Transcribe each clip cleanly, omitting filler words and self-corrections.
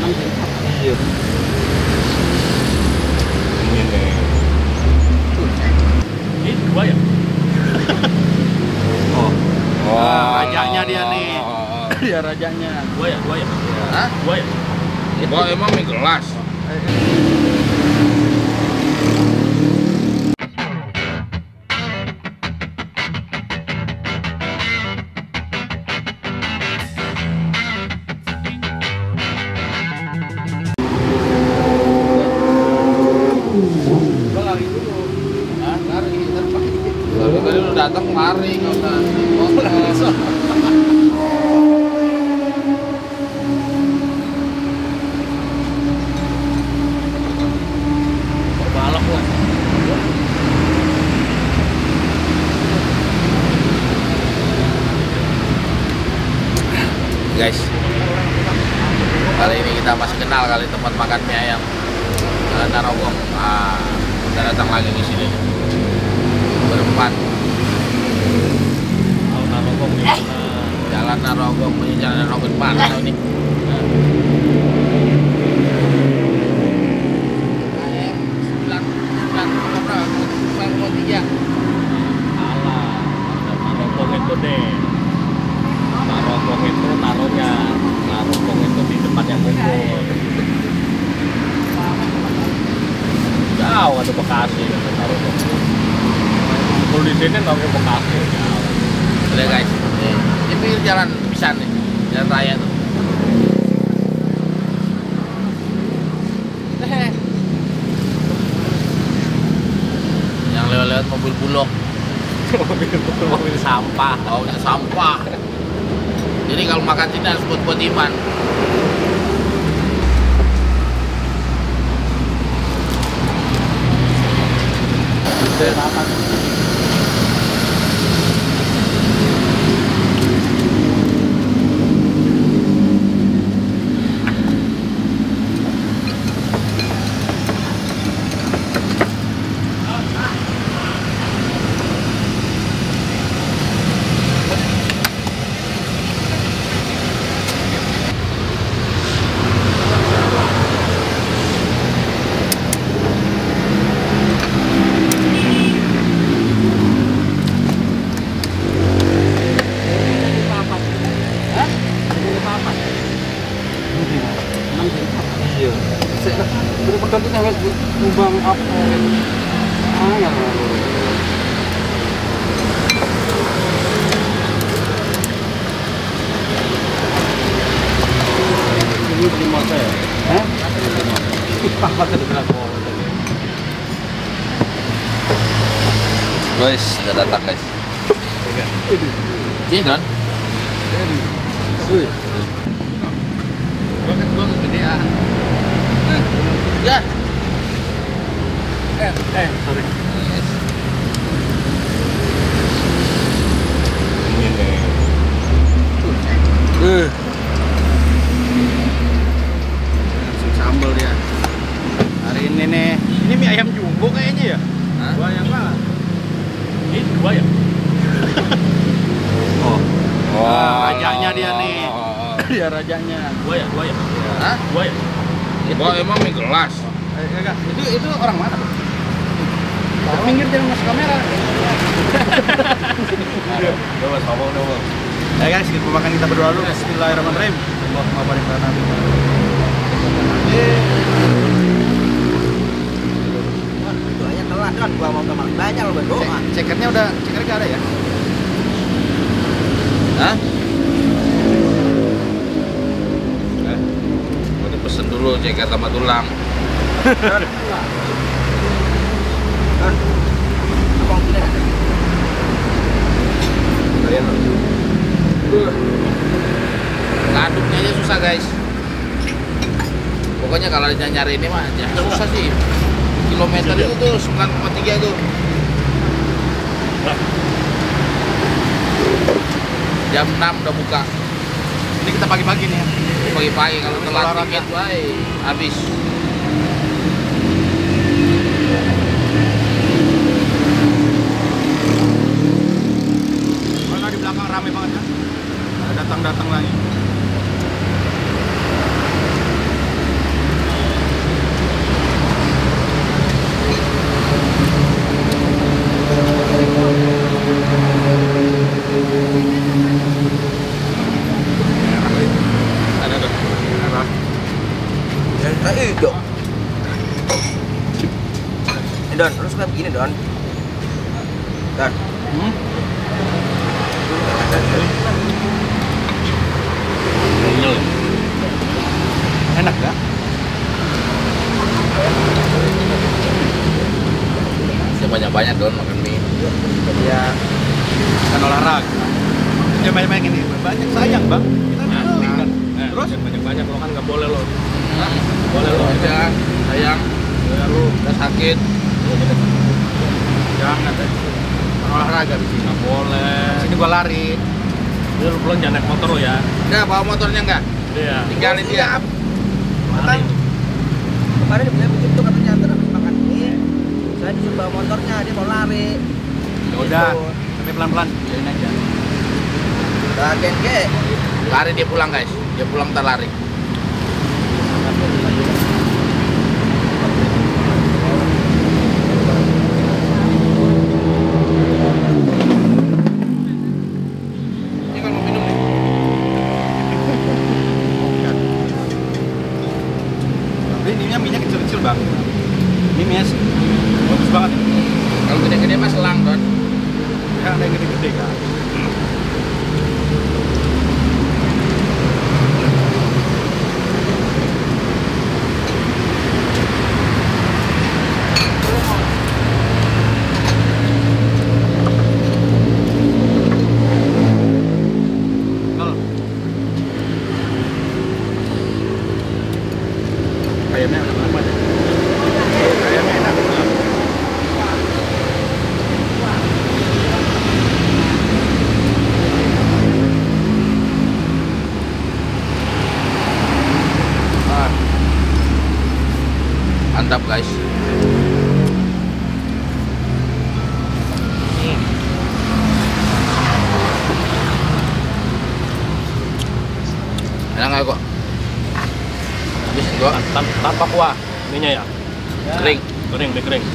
Iya. Ini nih. Ini dua ya? Oh. Rajanya dia nih. Dia rajanya. Dua ya? Hah? Dua ya? Oh, emang mie gelas. Lalu tadi lu datang lari nggak usah. Balok lah. Guys, kali ini kita masih kenal kali tempat makan mie ayam Jalan Narogong. Kita datang lagi ke sini berempat. Narogong di mana? Jalan Narogong, Jalan Narogong mana ini? Alah, Narogong itu deh. Narogong itu naronya. Narogong itu di depannya Bogor. Jauh ada Bekasi Narogong. Kalau di sini nggak ke Bekasi. Jauh. Boleh guys, ini pinggir jalan bisa nih, jalan raya tuh. Yang lewat-lewat mobil bulog, mobil sampah. baunya sampah. Jadi kalau makan sini harus buat iman. Iya. Berpegang kita harus lubang apa? Ya. Ini beli motor ya? Apa tadi bilang guys, sudah datang guys. Ini kan? Gua kegedean. Ya. Sorry. Ini nih. Sambal dia. Hari ini nih, ini mie ayam jumbo kayaknya ya? Hah? Dua yang mana? Ini dua ya? Oh. Rajanya dia nih. Dia rajanya. Dua ya? Hah? Dua ya? Oh, emang mie gelas. Enggak, itu orang mana? Minggir jangan masuk kamera. Coba ngomong dong. Ya guys, kita makan kita berdoa dulu. Bismillahirrahmanirrahim. Allahumma barik lana fi ma Doanya telat kan, gua mau kemarin banyak lo berdoa. cekernya gak ada ya? Hah? Udah pesen dulu ceker sama tulang. Abang tidak ada. Ngaduknya aja susah guys. Pokoknya kalau nyari ini mah ya susah sih. Kilometer itu tuh 9,3 tuh. Jam 6 udah buka. Ini kita pagi-pagi nih ya. Pagi-pagi kalau telat olahraga. dikit, wah habis. Karena di belakang rame banget kan. Ada datang-datang lagi. hijau. Don, lu suka begini Don? Don. Enak gak? Dia banyak-banyak Don makan mie. Ya, Kan olahraga. Jangan banyak-banyak ini, banyak sayang bang. Kita beli kan. Terus banyak-banyak lo kan nggak boleh lo. Boleh lo. Aja, sayang. Ya lu Udah sakit. Jangan deh. Olahraga di sini. nggak boleh. Sini gua lari. Jadi lu pulang jangan naik motor lo ya. Enggak, bawa motornya enggak? Iya. Tinggalin dia. Lari. kemarin dia bilang begitu katanya antar habis makan mie. Saya disuruh bawa motornya, dia mau lari. Ya udah, tapi pelan-pelan, jalan aja. Bagian ke. Lari dia pulang guys. Dia pulang ntar lari. Ini kan mau minum nih. Tapi ininya minyak kecil-kecil bang. Ini minyak bagus banget. Kalau gede-gede mah selang Don. Ya ada yang gede-gede kan. Ayamnya enak banget. Ayamnya enak. Mantap guys. Enak nggak kok? Habis kok Tanpa kuah ininya ya. kering. Kering, deh kering.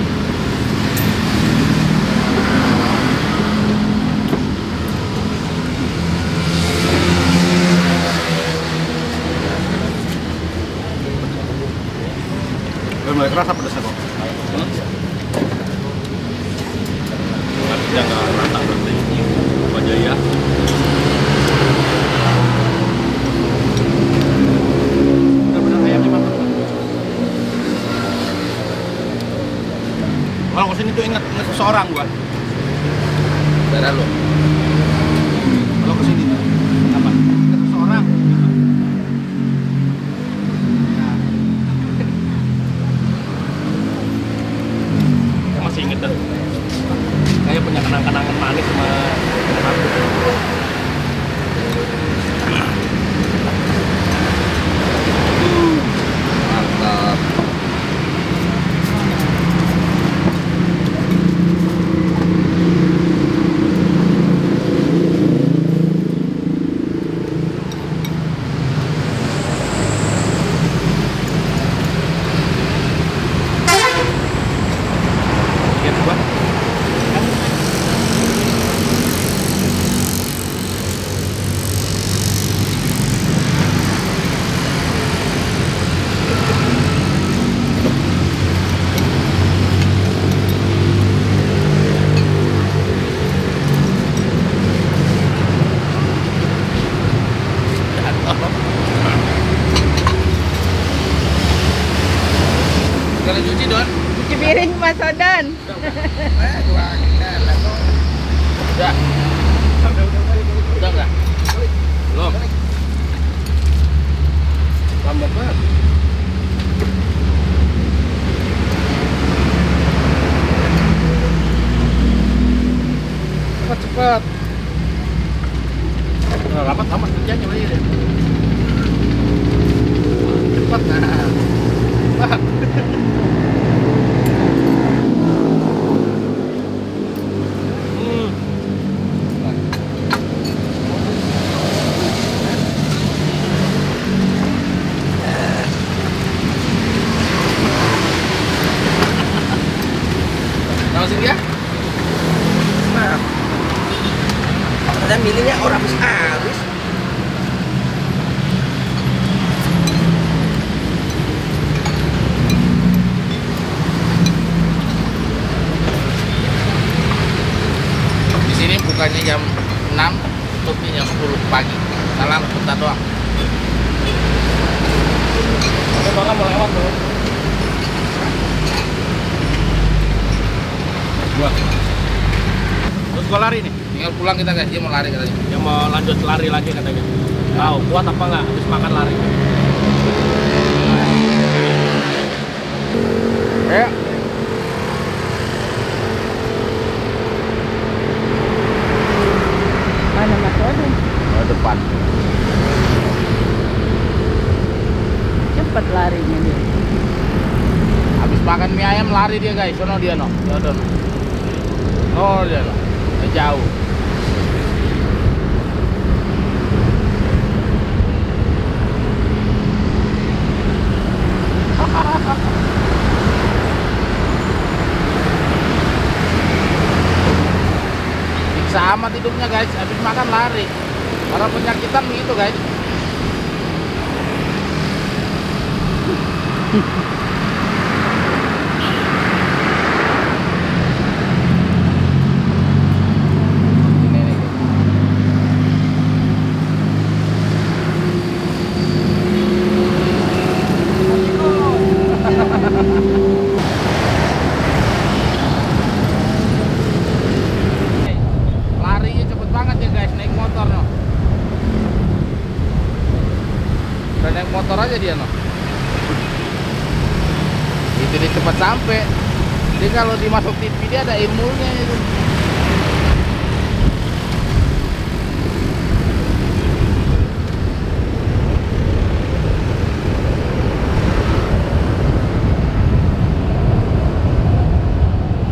Udah mulai kerasa pedasnya kok. Tapi dia nggak rata berarti. Apa aja ya? Benar-benar ayamnya mantap. Kalau kesini tuh ingat seseorang gua. Darah lu. Kalau kesini tuh apa? Ingat seseorang. Nah, Masih inget dah. Kayak punya kenang-kenangan manis sama aku. Mantap. ingat gua. Kalau cuci Don. Cuci piring Mas Sodan. Udah. Udah enggak? Belum. Lambat banget. Cepat. Nah, rapat amat kerjanya lagi deh. Cepat nah. Cepat. dekat doang. Ada barang mau lewat tuh. Gua. Terus gua lari nih. Tinggal pulang kita guys, dia mau lari katanya. Yang mau lanjut lari lagi katanya. Tahu kuat apa nggak? Habis makan lari. Ya. Mana Mas Oden? Oh, depan. Cepet larinya dia. Habis makan mie ayam lari dia guys, sono dia no. Ya udah. Oh dia no. Jauh. Siksa amat hidupnya guys, habis makan lari. Orang penyakitan begitu guys. Ini nih. Larinya cepet banget ya guys, naik motor no. Udah naik motor aja dia no. Itu dia cepat sampai. Jadi kalau dimasuk TV dia ada ilmunya itu.